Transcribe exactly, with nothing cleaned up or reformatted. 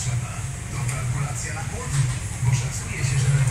potrzeba. To kalkulacja na płot, bo szacuje się, że